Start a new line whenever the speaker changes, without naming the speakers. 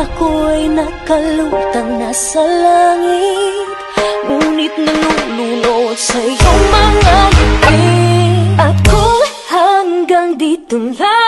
ako'y nakalutang nasa langit, ngunit nalulunod sa iyong mga ngiti. At kung hanggang dito lang